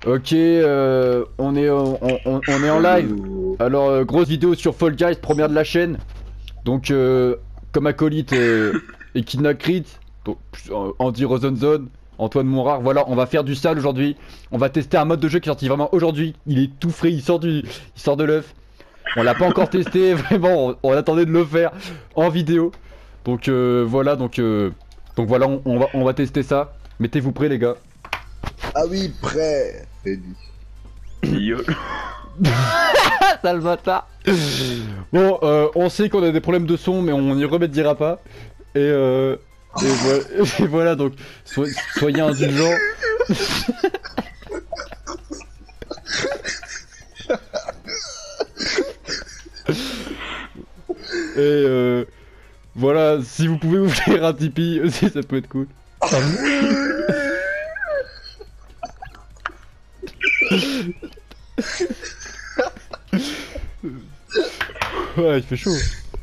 Ok, on est en live. Alors, grosse vidéo sur Fall Guys, première de la chaîne. Donc, comme acolyte et Kidnaprit, donc Andy Rosenson, Antoine Monrard, voilà, on va faire du sale aujourd'hui. On va tester un mode de jeu qui est sorti vraiment aujourd'hui. Il est tout frais, il sort de l'œuf. On l'a pas encore testé, vraiment, on attendait de le faire en vidéo. Donc voilà, donc voilà, on va tester ça. Mettez-vous prêts les gars. Ah oui, prêt. Ready. Yo. Sale bâtard. Bon, on sait qu'on a des problèmes de son, mais on n'y remédiera pas. Et voilà, donc soyez indulgents. Et voilà, si vous pouvez ouvrir un Tipeee aussi, ça peut être cool. Ouais, il fait chaud.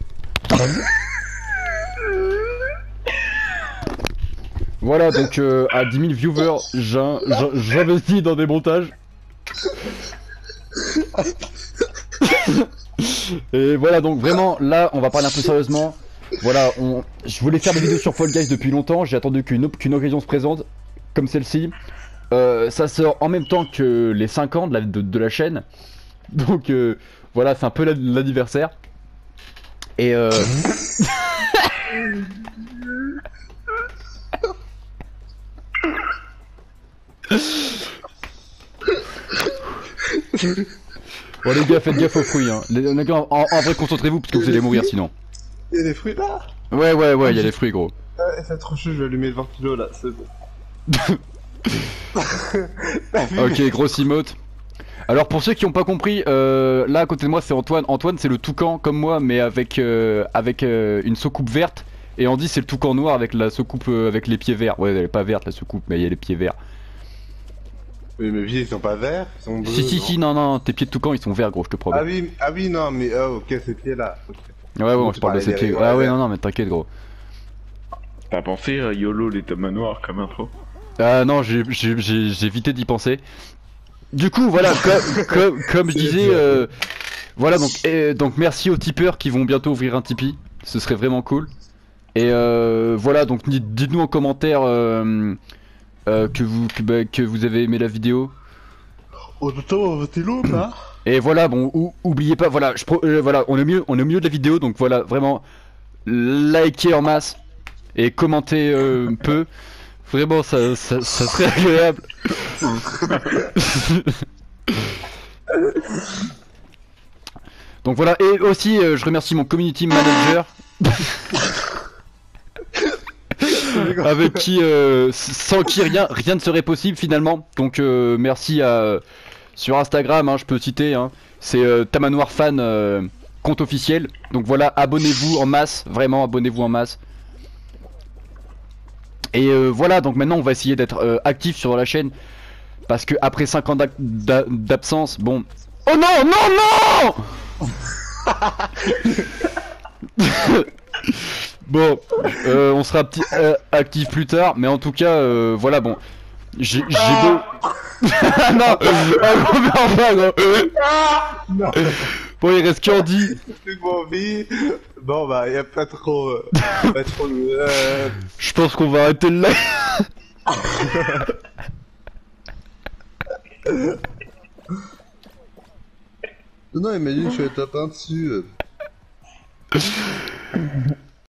Voilà, donc à 10 000 viewers, j'investis dans des montages. Et voilà, donc vraiment, là, on va parler un peu sérieusement. Voilà, je voulais faire des vidéos sur Fall Guys depuis longtemps, j'ai attendu qu'une occasion se présente, comme celle-ci. Ça sort en même temps que les 5 ans de la chaîne. Donc voilà, c'est un peu l'anniversaire. Et bon les gars, faites gaffe aux fruits hein. Les gars, en vrai, concentrez-vous parce que vous allez mourir sinon. Y'a des fruits là? Ouais, il y a les fruits gros. C'est trop chaud, je vais allumer le ventilo là, c'est bon. Ok, grosse emote. Alors pour ceux qui n'ont pas compris, là à côté de moi c'est Antoine. Antoine c'est le toucan comme moi mais avec une soucoupe verte. Et Andy c'est le toucan noir avec la soucoupe avec les pieds verts. Ouais elle est pas verte la soucoupe mais il y a les pieds verts. Mais mes pieds ils sont pas verts, ils sont bleus. Si non, tes pieds de toucan ils sont verts gros je te promets. Ah oui non mais ok ces pieds là. Okay. Ouais on se parle de ces pieds. Ah ouais non mais t'inquiète gros. T'as pensé à YOLO les tamanoirs comme intro? Ah non j'ai évité d'y penser. Du coup voilà comme je disais voilà donc merci aux tipeurs qui vont bientôt ouvrir un Tipeee. Ce serait vraiment cool. Et voilà donc dites-nous en commentaire que vous avez aimé la vidéo. Oh attends, t'es lourd là. Et voilà bon oubliez pas voilà voilà on est au milieu de la vidéo donc voilà vraiment likez en masse et commentez peu. Vraiment ça serait agréable. Donc voilà, et aussi je remercie mon community manager avec qui sans qui rien ne serait possible finalement. Donc merci à sur Instagram hein, je peux citer hein, c'est Tamanoir Fan compte officiel. Donc voilà, abonnez-vous en masse, vraiment abonnez-vous en masse. Et voilà, donc maintenant on va essayer d'être actif sur la chaîne parce que après 5 ans d'absence, bon. Oh non Bon, on sera actif plus tard, mais en tout cas, voilà, bon. J'ai beau. Non enfin, gros. Bon, il reste qu'Andy. Bon bah y'a pas trop. Pas trop Je pense qu'on va arrêter le live. Non, imagine, je suis à ta dessus.